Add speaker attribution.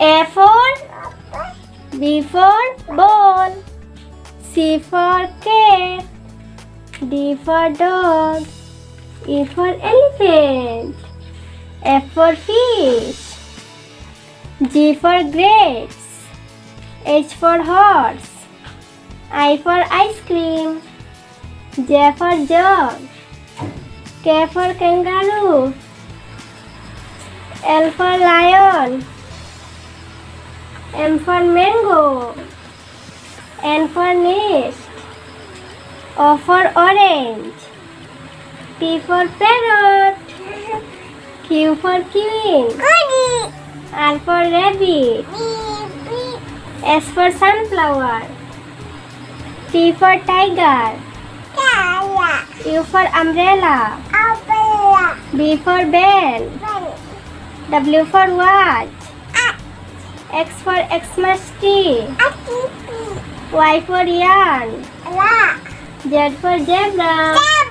Speaker 1: A for B for ball, C for cat, D for dog, E for elephant, F for fish, G for grapes, H for horse, I for ice cream, J for jug, K for kangaroo, L for lion, M for mango, N for nest, O for orange, P for parrot, Q for queen, R for rabbit, S for sunflower, T for tiger, U for umbrella, B for bell, W for watch, X for Xmas tree, Y for yarn, Z for zebra.